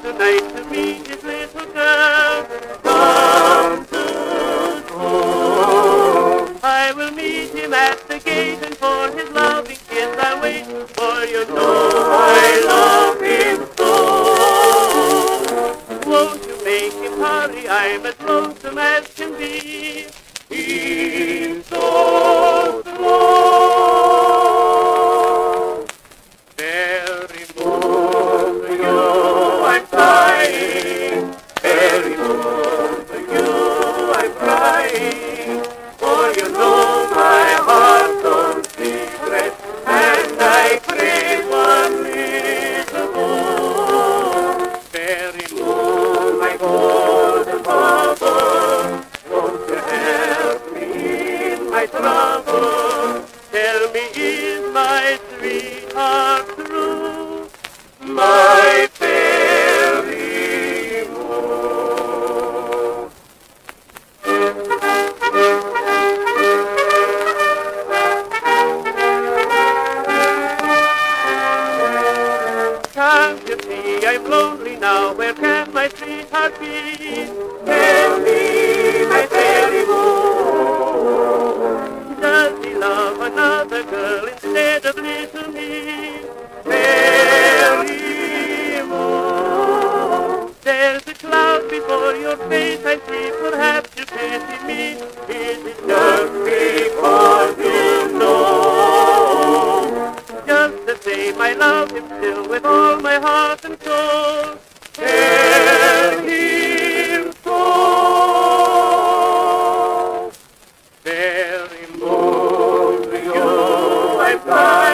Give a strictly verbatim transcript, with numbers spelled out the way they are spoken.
tonight to meet his little girl. Come to school. I will meet him at the gate, and for his loving kiss I'll wait, for you know I love him so. Won't you make him hurry? I'm as lonesome as can be. He's so slow. Very moon for you I'm crying. Very moon for you I'm crying. For you know my heart's own secret, and I crave one little moon. Very moon, my golden bubble, won't you help me in my trouble? Tell me, is my sweetheart true? My fairy moon. Can't you see I'm lonely now? Where can my sweetheart be? Tell me, my fairy moon. Does he love another girl instead of little me? Fairy moon. There's a cloud before your face, I see. Perhaps you pity me. Is it just because you know? Just the same, I love him still with all my heart and soul. Tell him so. Very moon for you I'm crying.